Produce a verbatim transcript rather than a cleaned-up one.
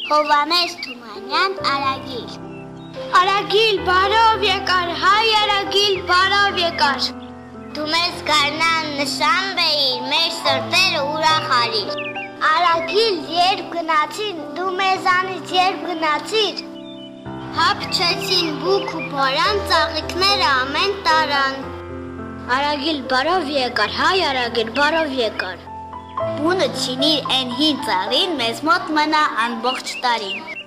Հովհաննես Թումանյան, Արագիլ։ Արագիլ, բարով եկար, հայ Արագիլ, բարով եկար։ Դու մեզ գարնան նշան բերիր, մեր սրտերը ուրախ արիր։ Արագիլ, երբ գնացին, դու մեզանից երբ գնացիր։ Հապչեցին բուք ու բորան, ծաղիկները ամեն տարան։ Արագիլ, բարով եկար, հայ Արագիլ, բարով եկար։ Բունը չինիր են հին ծառին, մեզ մոտ մնա ամբողջ տարին։